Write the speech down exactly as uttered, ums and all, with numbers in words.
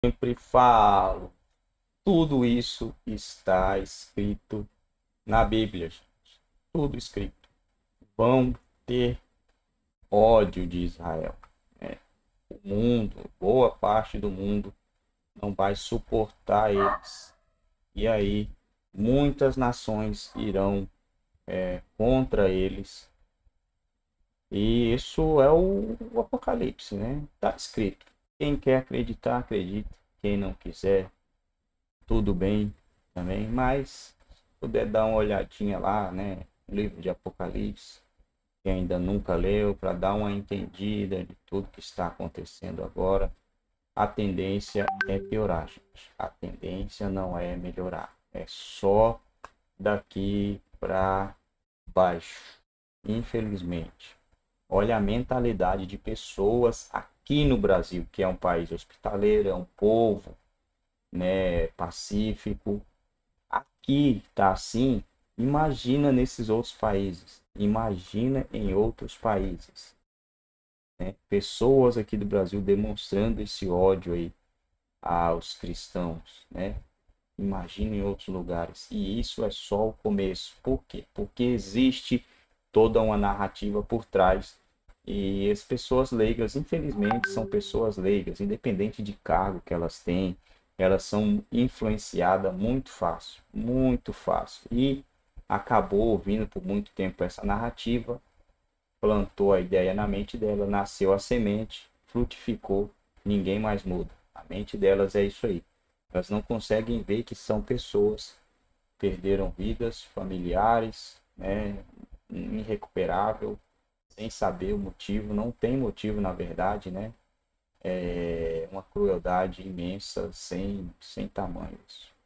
Sempre falo, tudo isso está escrito na Bíblia, gente. Tudo escrito. Vão ter ódio de Israel. Né? O mundo, boa parte do mundo, não vai suportar eles. E aí, muitas nações irão é, contra eles. E isso é o, o Apocalipse, né? Está escrito. Quem quer acreditar, acredita. Quem não quiser, tudo bem também, mas se puder dar uma olhadinha lá, né, no livro de Apocalipse, que ainda nunca leu, para dar uma entendida de tudo que está acontecendo agora, a tendência é piorar, gente. A tendência não é melhorar, é só daqui para baixo, infelizmente. Olha a mentalidade de pessoas aqui no Brasil, que é um país hospitaleiro, é um povo, né, pacífico, aqui tá assim, imagina nesses outros países, imagina em outros países, né? Pessoas aqui do Brasil demonstrando esse ódio aí aos cristãos, né? Imagina em outros lugares. E isso é só o começo. Por quê? Porque existe toda uma narrativa por trás. E as pessoas leigas, infelizmente, são pessoas leigas, independente de cargo que elas têm, elas são influenciadas muito fácil, muito fácil. E acabou ouvindo por muito tempo essa narrativa, plantou a ideia na mente dela, nasceu a semente, frutificou, ninguém mais muda. A mente delas é isso aí. Elas não conseguem ver que são pessoas, perderam vidas familiares, né, irrecuperável, sem saber o motivo, não tem motivo na verdade, né? É uma crueldade imensa, sem, sem tamanhos.